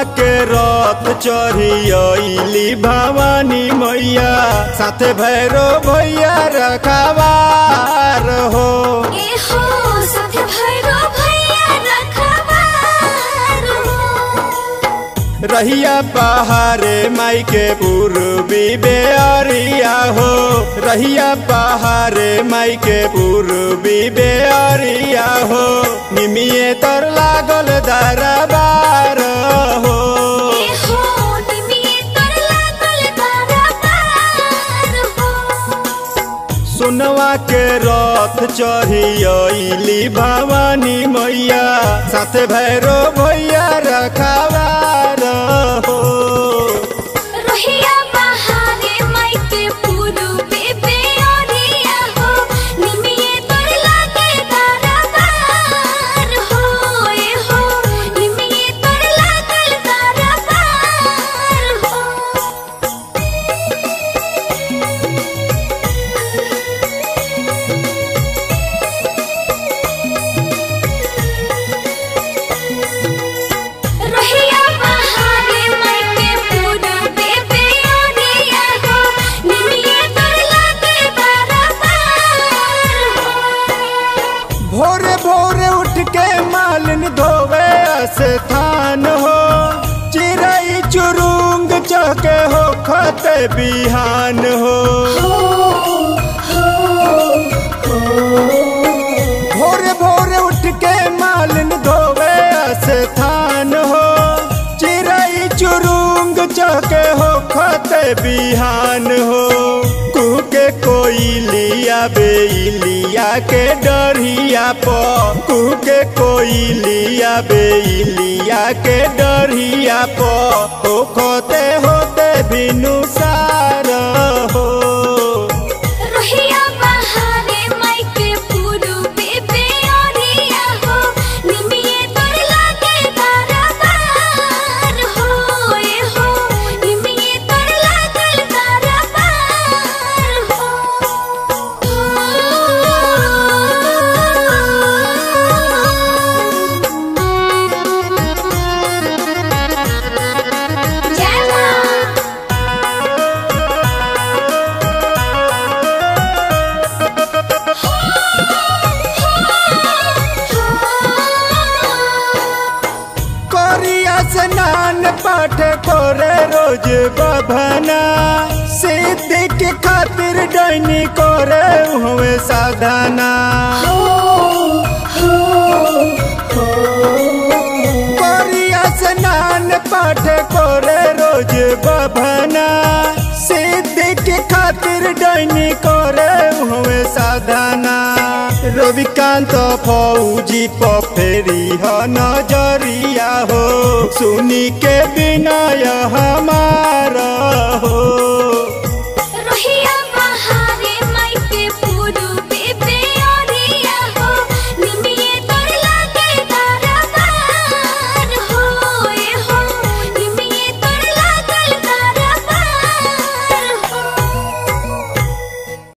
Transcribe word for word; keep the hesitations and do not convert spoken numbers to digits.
के रथ चढ़ी भवानी मैया साथे भैरो भैया रखवार हो। रहिया पहाड़े माई के पूर्वी बेअरिया हो, रहिया पहाड़े माई के पूर्वी बेअरिया हो। निमिये तर लागल दरबार हो, सोनवा के रथ चढ़ी भवानी मैया साथे भैरो भैया रखवार हो। भोरे भोरे उठ के मालिन धोवे स्थान हो, चिड़ै चुरुंग चहके हो खते बिहान हो। भोरे भोरे उठ के मालिन धोवे स्थान हो, चिड़ै चुरुंग चहके हो खते बिहान हो। कुके कोई लिया बेलिया के डरिया प, कुके कोई लिया बेलिया के डरिया प, होते होते बिनु सार हो। स्नान पाठ करे रोज बभना, सिद्धि के खातिर डैनी करे हुए साधना। करिया स्नान पाठ करे रोज बभना, सिद्धि के खातिर डैनी करे हुए साधना। रविकांत फौजी पफेरी ह नजरिया हो, सुनी के विनय हमारा हो।